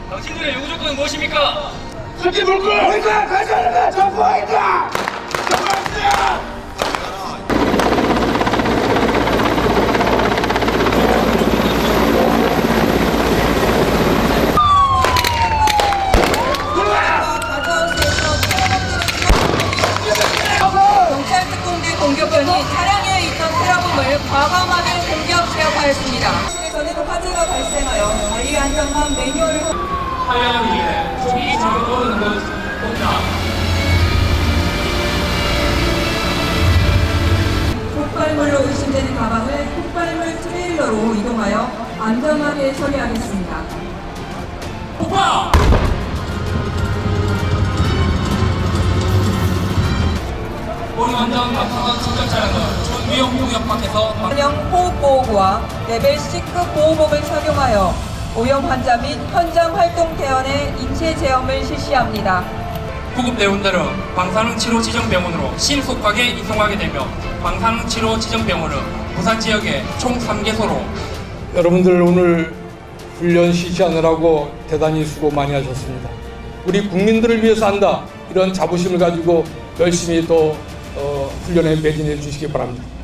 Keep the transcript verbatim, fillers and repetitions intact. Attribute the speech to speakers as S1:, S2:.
S1: 당신들의 요구 조건은 무엇입니까?
S2: 새끼 물고 우리가 가져가는 거 전부 아니다! 정말이야!
S3: 경찰 특공대 공격견이 차량에 있던 테러범을 과감하게 공격 제압하였습니다. 실에서는 화재가 발생하여 관리 안전망 매뉴얼을
S1: 하얀 위에 조기 작업 오는 것입니다.
S3: 폭발물로 의심되는 가방을 폭발물 트레일러로 이동하여 안전하게 처리하겠습니다.
S1: 폭파! 우리 완전 방사선 충전 차량은 준위험 구역 밖에서
S3: 차량 호흡보호구와 레벨 C급 보호복을 착용하여 오염 환자 및 현장 활동 대원의 인체 제어를 실시합니다.
S1: 구급대원들은 방사능 치료 지정병원으로 신속하게 이송하게 되며 방사능 치료 지정병원은 부산 지역에 총 삼 개소로
S4: 여러분들 오늘 훈련 실시하느라고 대단히 수고 많이 하셨습니다. 우리 국민들을 위해서 한다 이런 자부심을 가지고 열심히 또 어, 훈련에 매진해 주시기 바랍니다.